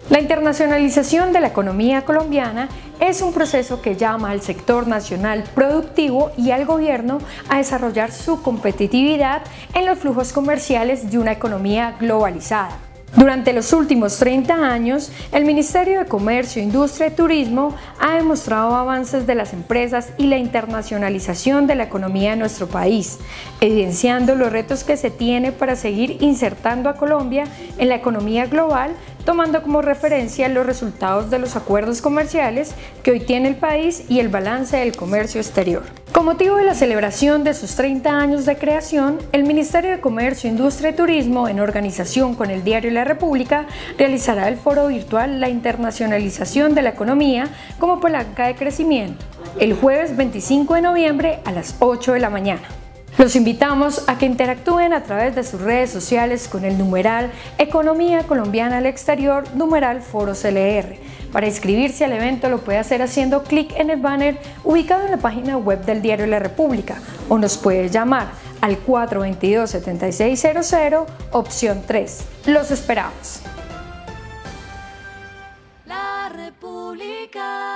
La internacionalización de la economía colombiana es un proceso que llama al sector nacional productivo y al gobierno a desarrollar su competitividad en los flujos comerciales de una economía globalizada. Durante los últimos 30 años, el Ministerio de Comercio, Industria y Turismo ha demostrado avances de las empresas y la internacionalización de la economía de nuestro país, evidenciando los retos que se tiene para seguir insertando a Colombia en la economía global, tomando como referencia los resultados de los acuerdos comerciales que hoy tiene el país y el balance del comercio exterior. Con motivo de la celebración de sus 30 años de creación, el Ministerio de Comercio, Industria y Turismo, en organización con el Diario La República, realizará el foro virtual La internacionalización de la economía como palanca de crecimiento, el jueves 25 de noviembre a las 8 de la mañana. Los invitamos a que interactúen a través de sus redes sociales con el numeral Economía Colombiana al Exterior, numeral Foro CLR. Para inscribirse al evento lo puede hacer haciendo clic en el banner ubicado en la página web del Diario La República o nos puede llamar al 422-7600, opción 3. Los esperamos. La República.